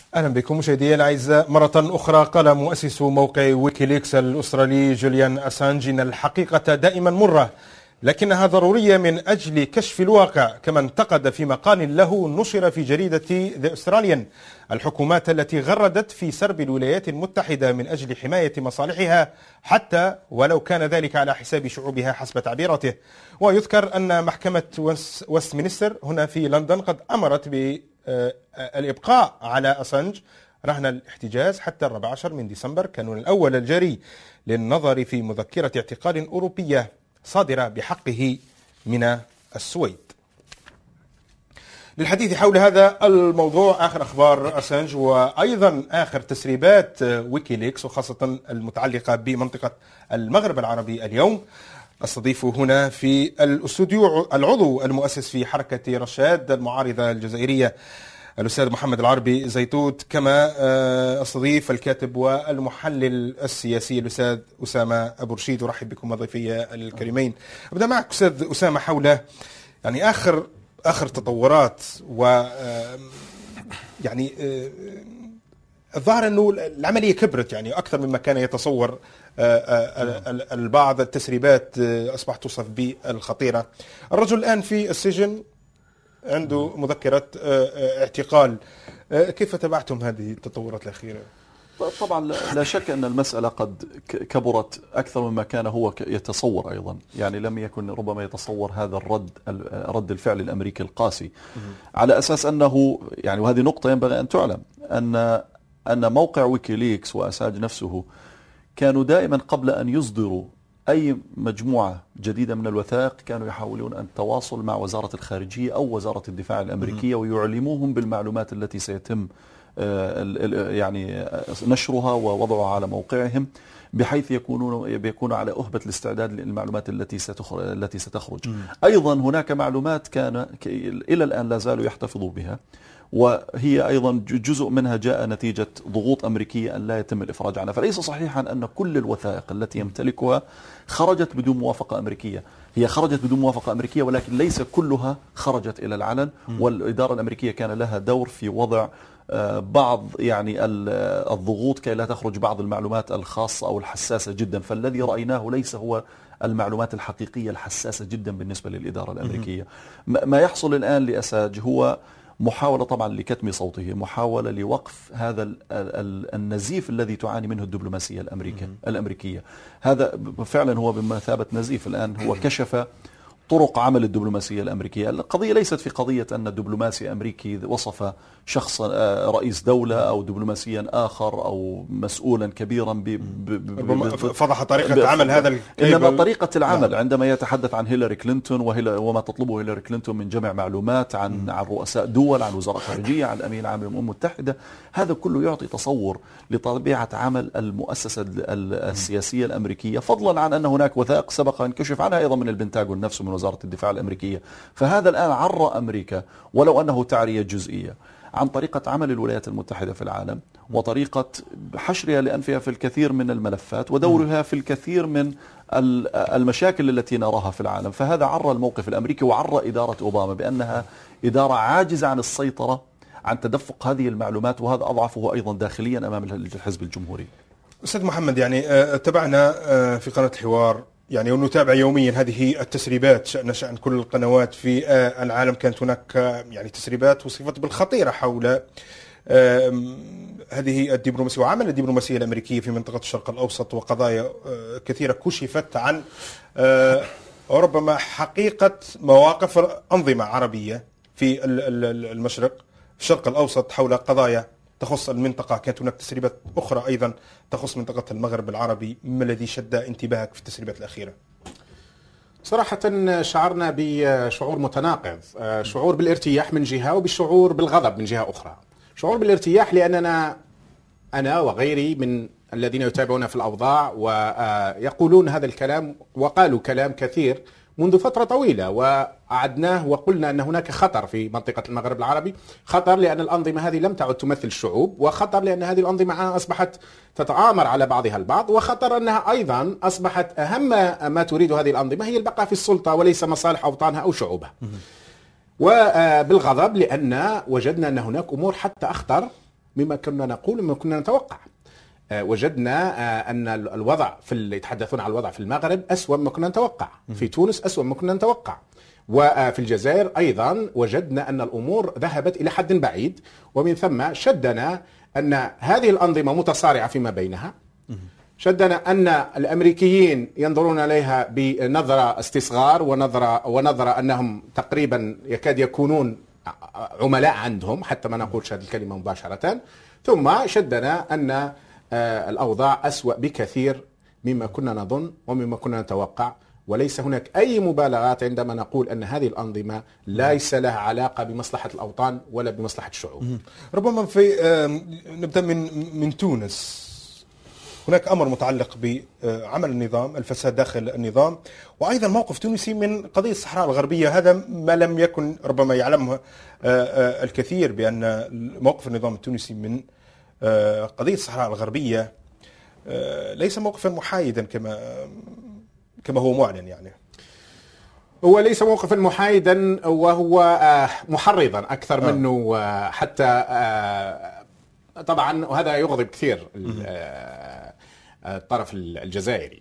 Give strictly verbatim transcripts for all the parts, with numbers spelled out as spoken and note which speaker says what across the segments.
Speaker 1: أهلا بكم مشاهدينا الأعزاء مرة أخرى. قال مؤسس موقع ويكيليكس الأسترالي جوليان أسانج إن الحقيقة دائما مرة لكنها ضرورية من أجل كشف الواقع، كما انتقد في مقال له نشر في جريدة ذا أستراليان الحكومات التي غردت في سرب الولايات المتحدة من أجل حماية مصالحها حتى ولو كان ذلك على حساب شعوبها حسب تعبيراته. ويذكر أن محكمة ويستمنستر هنا في لندن قد أمرت بالإبقاء على أسانج رهن الاحتجاز حتى الرابع عشر من ديسمبر كانون الأول الجاري للنظر في مذكرة اعتقال أوروبية صادرة بحقه من السويد. للحديث حول هذا الموضوع، آخر أخبار أسانج وأيضا آخر تسريبات ويكيليكس وخاصة المتعلقة بمنطقة المغرب العربي اليوم، أستضيف هنا في الاستوديو العضو المؤسس في حركة رشاد المعارضة الجزائرية الأستاذ محمد العربي زيتوت، كما أستضيف الكاتب والمحلل السياسي الأستاذ أسامة أبو رشيد. أرحب بكم ضيفي الكريمين. أبدأ معك أستاذ أسامة حول يعني آخر آخر تطورات، و يعني الظاهر أنه العملية كبرت يعني أكثر مما كان يتصور البعض. التسريبات أصبحت توصف بالخطيرة. الرجل الآن في السجن عنده مذكرة اعتقال. كيف تابعتم هذه التطورات الأخيرة؟
Speaker 2: طبعا لا شك أن المسألة قد كبرت أكثر مما كان هو يتصور أيضا. يعني لم يكن ربما يتصور هذا الرد رد الفعل الأمريكي القاسي، على أساس أنه يعني، وهذه نقطة ينبغي أن تعلم، أن أن موقع ويكيليكس وأسانج نفسه كانوا دائما قبل أن يصدروا أي مجموعة جديدة من الوثائق كانوا يحاولون أن التواصل مع وزارة الخارجية أو وزارة الدفاع الأمريكية ويعلموهم بالمعلومات التي سيتم يعني نشرها ووضعها على موقعهم، بحيث يكونون يكونوا على أهبة الاستعداد للمعلومات التي ستخرج التي ستخرج. أيضا هناك معلومات كان إلى الآن لا زالوا يحتفظوا بها، وهي أيضا جزء منها جاء نتيجة ضغوط أمريكية أن لا يتم الإفراج عنها. فليس صحيحا أن كل الوثائق التي يمتلكها خرجت بدون موافقة أمريكية. هي خرجت بدون موافقة أمريكية، ولكن ليس كلها خرجت إلى العلن، والإدارة الأمريكية كان لها دور في وضع بعض يعني الضغوط كي لا تخرج بعض المعلومات الخاصة أو الحساسة جدا. فالذي رأيناه ليس هو المعلومات الحقيقية الحساسة جدا بالنسبة للإدارة الأمريكية. ما يحصل الآن لأسانج هو محاولة طبعا لكتم صوته، محاولة لوقف هذا النزيف الذي تعاني منه الدبلوماسية الأمريكية الأمريكية هذا فعلا هو بمثابة نزيف. الآن هو كشف طرق عمل الدبلوماسية الأمريكية. القضية ليست في قضية أن الدبلوماسي أمريكي وصف شخص رئيس دولة أو دبلوماسيا آخر أو مسؤولا كبيرا ب
Speaker 1: ب فضح طريقة عمل هذا،
Speaker 2: إنما طريقة العمل عندما يتحدث عن هيلاري كلينتون وما تطلبه هيلاري كلينتون من جمع معلومات عن عن رؤساء دول، عن وزراء خارجية، عن الأمين العام للأمم المتحدة، هذا كله يعطي تصور لطبيعة عمل المؤسسة السياسية الأمريكية، فضلا عن أن هناك وثائق سبق أن كشف عنها أيضا من البنتاغون نفسه من وزارة الدفاع الأمريكية. فهذا الآن عرى أمريكا ولو أنه تعرية جزئية عن طريقة عمل الولايات المتحدة في العالم، وطريقة حشرها لأنفها في الكثير من الملفات، ودورها في الكثير من المشاكل التي نراها في العالم. فهذا عرى الموقف الأمريكي وعرى إدارة أوباما بأنها إدارة عاجزة عن السيطرة عن تدفق هذه المعلومات، وهذا أضعفه أيضا داخليا أمام الحزب الجمهوري.
Speaker 1: أستاذ محمد، يعني تابعنا في قناة الحوار يعني ونتابع يوميا هذه التسريبات شأن شأن كل القنوات في العالم. كانت هناك يعني تسريبات وصفت بالخطيرة حول هذه الدبلوماسية وعمل الدبلوماسية الأمريكية في منطقة الشرق الأوسط، وقضايا كثيرة كشفت عن ربما حقيقة مواقف أنظمة عربية في المشرق الشرق الأوسط حول قضايا تخص المنطقة. كانت هناك تسريبات أخرى أيضا تخص منطقة المغرب العربي. ما الذي شد انتباهك في التسريبات الأخيرة؟
Speaker 3: صراحة شعرنا بشعور متناقض، شعور بالارتياح من جهة وبالشعور بالغضب من جهة أخرى. شعور بالارتياح لأننا أنا وغيري من الذين يتابعون في الأوضاع ويقولون هذا الكلام، وقالوا كلام كثير منذ فترة طويلة وأعدناه وقلنا أن هناك خطر في منطقة المغرب العربي، خطر لأن الأنظمة هذه لم تعد تمثل الشعوب، وخطر لأن هذه الأنظمة أصبحت تتآمر على بعضها البعض، وخطر أنها أيضا أصبحت أهم ما تريد هذه الأنظمة هي البقاء في السلطة وليس مصالح أوطانها أو شعوبها. وبالغضب لأن وجدنا أن هناك أمور حتى أخطر مما كنا نقول ومما كنا نتوقع. وجدنا أن الوضع في يتحدثون عن الوضع في المغرب أسوأ مما كنا نتوقع، في تونس أسوأ مما كنا نتوقع، وفي الجزائر أيضا وجدنا أن الأمور ذهبت إلى حد بعيد. ومن ثم شدنا أن هذه الأنظمة متصارعة فيما بينها، شدنا أن الأمريكيين ينظرون إليها بنظرة استصغار ونظرة ونظرة أنهم تقريبا يكاد يكونون عملاء عندهم، حتى ما نقولش هذه الكلمة مباشرة. ثم شدنا أن الأوضاع أسوأ بكثير مما كنا نظن ومما كنا نتوقع، وليس هناك أي مبالغات عندما نقول أن هذه الأنظمة ليس لها علاقة بمصلحة الأوطان ولا بمصلحة الشعوب.
Speaker 1: ربما في نبدأ من من تونس. هناك أمر متعلق بعمل النظام، الفساد داخل النظام، وأيضا موقف تونسي من قضية الصحراء الغربية. هذا ما لم يكن ربما يعلمه الكثير، بأن موقف النظام التونسي من قضية الصحراء الغربية ليس موقفا محايدا كما كما هو معلن. يعني
Speaker 3: هو ليس موقفا محايدا، وهو محرضا أكثر منه. حتى طبعا وهذا يغضب كثير الطرف الجزائري.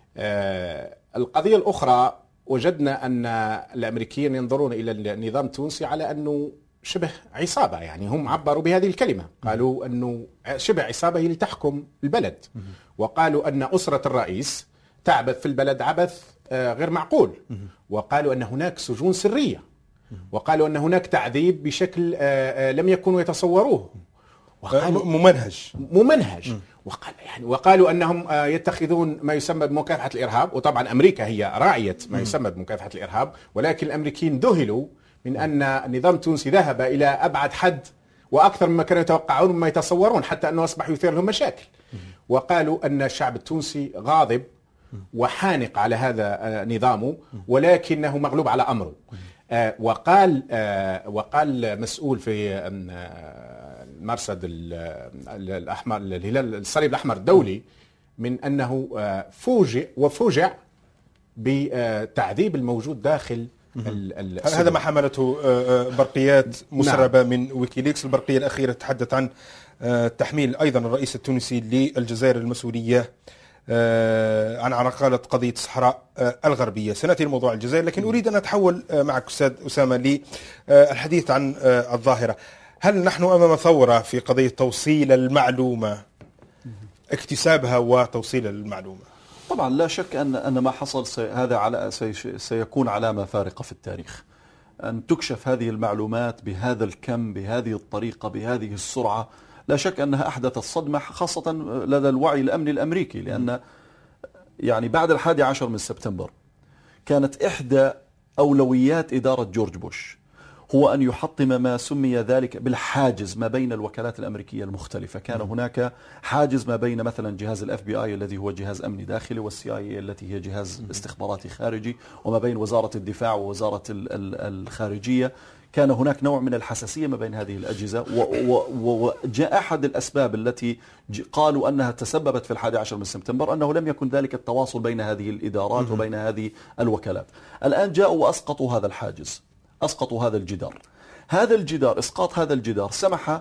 Speaker 3: القضية الأخرى، وجدنا أن الأمريكيين ينظرون إلى النظام التونسي على أنه شبه عصابة. يعني هم عبروا بهذه الكلمة، قالوا أنه شبه عصابة هي اللي تحكم البلد، وقالوا أن أسرة الرئيس تعبث في البلد عبث غير معقول، وقالوا أن هناك سجون سرية، وقالوا أن هناك تعذيب بشكل لم يكونوا يتصوروه،
Speaker 1: وقالوا ممنهج
Speaker 3: ممنهج وقال يعني وقالوا أنهم يتخذون ما يسمى بمكافحة الإرهاب. وطبعا أمريكا هي راعية ما يسمى بمكافحة الإرهاب، ولكن الأمريكيين ذهلوا من أن النظام التونسي ذهب إلى أبعد حد وأكثر مما كانوا يتوقعون وما يتصورون، حتى أنه أصبح يثير لهم مشاكل. وقالوا أن الشعب التونسي غاضب وحانق على هذا نظامه، ولكنه مغلوب على أمره. وقال وقال مسؤول في المرصد الأحمر الهلال الصليب الأحمر الدولي من أنه فوجئ وفوجع بتعذيب الموجود داخل السجن.
Speaker 1: هذا ما حملته برقيات مسربة نعم. من ويكيليكس. البرقية الأخيرة تحدث عن تحميل أيضا الرئيس التونسي للجزائر المسؤولية عن عرقلة قضية الصحراء الغربية. سنأتي لموضوع الجزائر، لكن أريد أن أتحول معك أستاذ أسامة للحديث عن الظاهرة. هل نحن أمام ثورة في قضية توصيل المعلومة، اكتسابها وتوصيل المعلومة؟
Speaker 2: طبعا لا شك أن أن ما حصل سي هذا على سيكون علامة فارقة في التاريخ. أن تكشف هذه المعلومات بهذا الكم، بهذه الطريقة، بهذه السرعة، لا شك أنها أحدثت صدمة، خاصة لدى الوعي الأمني الأمريكي. لأن يعني بعد الحادي عشر من سبتمبر كانت إحدى أولويات إدارة جورج بوش هو أن يحطم ما سمي ذلك بالحاجز ما بين الوكالات الأمريكية المختلفة. كان هناك حاجز ما بين مثلا جهاز الاف بي اي الذي هو جهاز أمني داخلي، والسي اي التي هي جهاز استخباراتي خارجي، وما بين وزارة الدفاع ووزارة الخارجية. كان هناك نوع من الحساسية ما بين هذه الأجهزة، وجاء أحد الأسباب التي قالوا أنها تسببت في الحادي عشر من سبتمبر أنه لم يكن ذلك التواصل بين هذه الإدارات وبين هذه الوكالات. الآن جاءوا وأسقطوا هذا الحاجز، أسقطوا هذا الجدار. هذا الجدار، إسقاط هذا الجدار سمح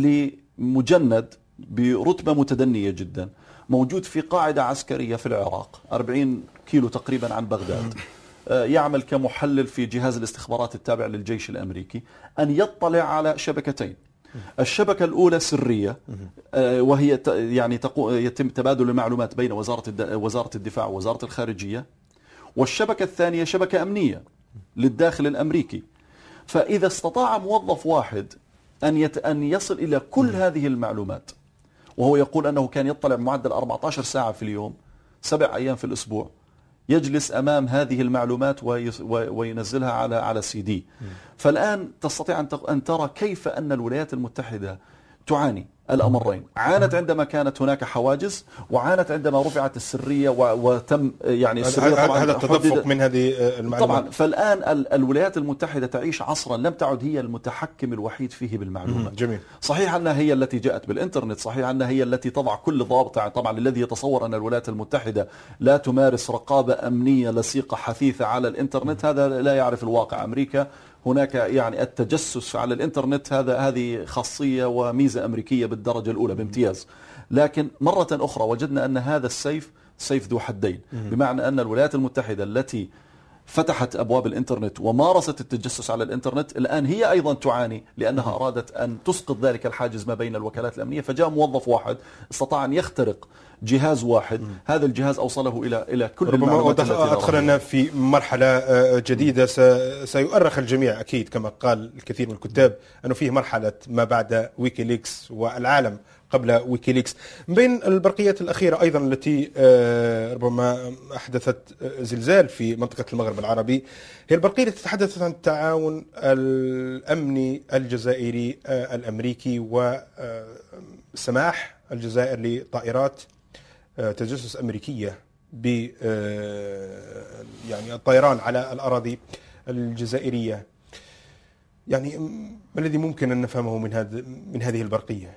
Speaker 2: لمجند برتبة متدنية جدا موجود في قاعدة عسكرية في العراق أربعين كيلو تقريبا عن بغداد، يعمل كمحلل في جهاز الاستخبارات التابع للجيش الأمريكي، أن يطلع على شبكتين. الشبكة الأولى سرية، وهي يعني يتم تبادل المعلومات بين وزارة وزارة الدفاع ووزارة الخارجية، والشبكة الثانية شبكة أمنية للداخل الأمريكي. فإذا استطاع موظف واحد أن يت... أن يصل إلى كل هذه المعلومات، وهو يقول أنه كان يطلع معدل أربعة عشر ساعة في اليوم، سبع أيام في الأسبوع، يجلس أمام هذه المعلومات ويس... وينزلها على على سي دي. فالآن تستطيع أن, ت... أن ترى كيف أن الولايات المتحدة تعاني الأمرين. عانت عندما كانت هناك حواجز، وعانت عندما رفعت السرية وتم يعني السرية طبعا
Speaker 1: هذا التدفق من هذه المعلومات.
Speaker 2: طبعا فالآن الولايات المتحدة تعيش عصرا لم تعد هي المتحكم الوحيد فيه بالمعلومات.
Speaker 1: جميل.
Speaker 2: صحيح أنها هي التي جاءت بالإنترنت، صحيح أنها هي التي تضع كل ضابط. طبعا الذي يتصور أن الولايات المتحدة لا تمارس رقابة أمنية لصيقة حثيثة على الإنترنت هذا لا يعرف الواقع. أمريكا هناك يعني التجسس على الإنترنت، هذا هذه خاصية وميزة أمريكية بالدرجة الأولى بامتياز. لكن مرة أخرى وجدنا أن هذا السيف سيف ذو حدين، بمعنى أن الولايات المتحدة التي فتحت أبواب الإنترنت ومارست التجسس على الإنترنت الآن هي أيضا تعاني، لأنها أرادت أن تسقط ذلك الحاجز ما بين الوكالات الأمنية، فجاء موظف واحد استطاع أن يخترق جهاز واحد، هذا الجهاز أوصله إلى إلى كل المعلومات التي
Speaker 1: أدخلنا في مرحلة جديدة سيؤرخ الجميع أكيد، كما قال الكثير من الكتاب أنه فيه مرحلة ما بعد ويكيليكس والعالم قبل ويكيليكس. من بين البرقيات الأخيرة أيضا التي ربما أحدثت زلزال في منطقة المغرب العربي هي البرقية التي تتحدث عن التعاون الأمني الجزائري الأمريكي وسماح الجزائر لطائرات تجسس أمريكية ب يعني الطيران على الأراضي الجزائرية. يعني ما الذي ممكن أن نفهمه من هذا من هذه البرقية؟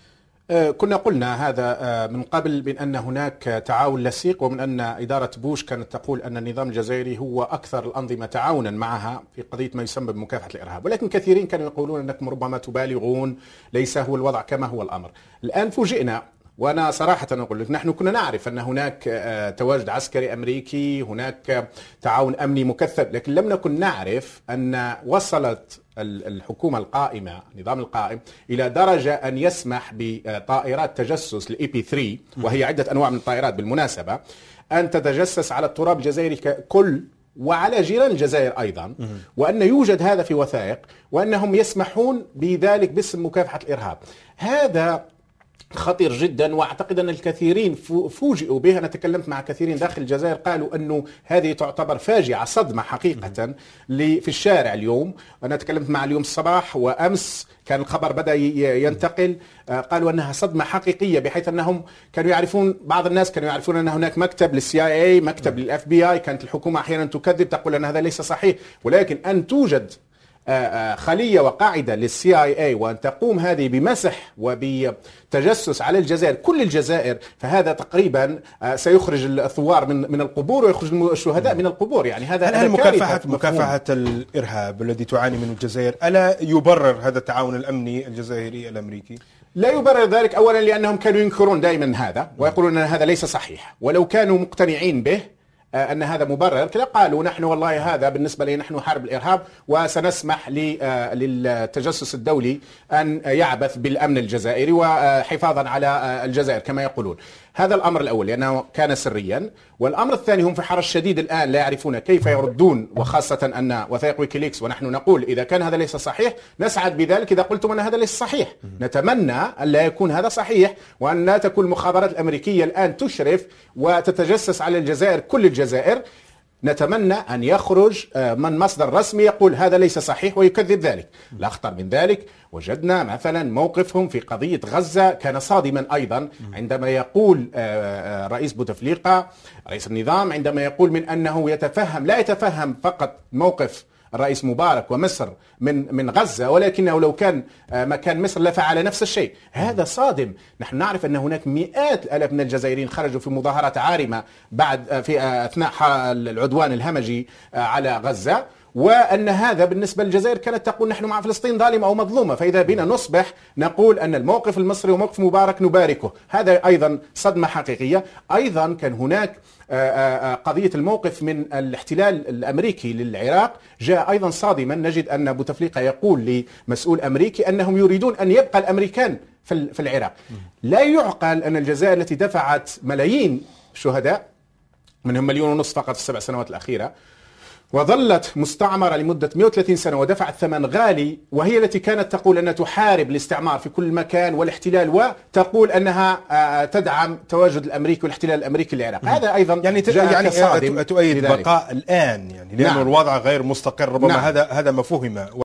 Speaker 3: كنا قلنا هذا من قبل من أن هناك تعاون لصيق، ومن أن إدارة بوش كانت تقول أن النظام الجزائري هو أكثر الأنظمة تعاونا معها في قضية ما يسمى بمكافحة الإرهاب، ولكن كثيرين كانوا يقولون أنكم ربما تبالغون، ليس هو الوضع كما هو الأمر. الآن فوجئنا، وأنا صراحة أقول لك نحن كنا نعرف أن هناك تواجد عسكري أمريكي، هناك تعاون أمني مكثف، لكن لم نكن نعرف أن وصلت الحكومة القائمة، النظام القائم، إلى درجة أن يسمح بطائرات تجسس الإي بي ثلاثة، وهي عدة أنواع من الطائرات بالمناسبة، أن تتجسس على التراب الجزائري ككل وعلى جيران الجزائر أيضا، وأن يوجد هذا في وثائق، وأنهم يسمحون بذلك باسم مكافحة الإرهاب. هذا خطير جدا، واعتقد ان الكثيرين فوجئوا به. انا تكلمت مع كثيرين داخل الجزائر قالوا انه هذه تعتبر فاجعه، صدمه حقيقه في الشارع اليوم. انا تكلمت مع اليوم الصباح وامس كان الخبر بدا ينتقل، قالوا انها صدمه حقيقيه، بحيث انهم كانوا يعرفون، بعض الناس كانوا يعرفون ان هناك مكتب للسي اي اي، مكتب للاف بي اي، كانت الحكومه احيانا تكذب تقول ان هذا ليس صحيح، ولكن ان توجد خلية وقاعدة للسي اي اي وأن تقوم هذه بمسح وبتجسس على الجزائر، كل الجزائر، فهذا تقريبا سيخرج الثوار من من القبور ويخرج الشهداء من القبور. يعني هذا
Speaker 1: هل مكافحة مكافحة الإرهاب الذي تعاني منه الجزائر ألا يبرر هذا التعاون الأمني الجزائري الأمريكي؟
Speaker 3: لا يبرر ذلك، أولا لأنهم كانوا ينكرون دائما هذا ويقولون أن هذا ليس صحيح، ولو كانوا مقتنعين به أن هذا مبرر كذا قالوا نحن والله هذا بالنسبة لنا نحن حرب الإرهاب وسنسمح للتجسس الدولي أن يعبث بالأمن الجزائري وحفاظا على الجزائر كما يقولون. هذا الأمر الأول لأنه كان سريا، والأمر الثاني هم في حرج شديد الآن لا يعرفون كيف يردون، وخاصة أن وثائق ويكيليكس، ونحن نقول إذا كان هذا ليس صحيح نسعد بذلك، إذا قلتم أن هذا ليس صحيح نتمنى أن لا يكون هذا صحيح، وأن لا تكون المخابرات الأمريكية الآن تشرف وتتجسس على الجزائر، كل الجزائر. نتمنى أن يخرج من مصدر رسمي يقول هذا ليس صحيح ويكذب ذلك. لا أخطر من ذلك، وجدنا مثلا موقفهم في قضية غزة كان صادما أيضا، عندما يقول رئيس بوتفليقة رئيس النظام، عندما يقول من أنه يتفهم، لا يتفهم فقط موقف الرئيس مبارك ومصر من من غزة، ولكنه لو كان مكان مصر لفعل نفس الشيء. هذا صادم. نحن نعرف أن هناك مئات الآلاف من الجزائريين خرجوا في مظاهرات عارمة بعد في أثناء العدوان الهمجي على غزة، وأن هذا بالنسبة للجزائر كانت تقول نحن مع فلسطين ظالمة أو مظلومة، فإذا بنا نصبح نقول أن الموقف المصري وموقف مبارك نباركه. هذا أيضا صدمة حقيقية. أيضا كان هناك قضية الموقف من الاحتلال الأمريكي للعراق جاء أيضا صادما. نجد أن بوتفليقة يقول لمسؤول أمريكي أنهم يريدون أن يبقى الأمريكان في العراق. لا يعقل أن الجزائر التي دفعت ملايين شهداء، منهم مليون ونصف فقط في السبع سنوات الأخيرة، وظلت مستعمرة لمدة مئة وثلاثين سنة ودفعت ثمن غالي، وهي التي كانت تقول أنها تحارب الاستعمار في كل مكان والاحتلال، وتقول أنها تدعم تواجد الأمريكي والاحتلال الأمريكي للعراق. هذا أيضا
Speaker 1: يعني يعني تؤيد بقاء الآن، يعني لأن نعم. الوضع غير مستقر ربما. نعم. هذا هذا ما فهم.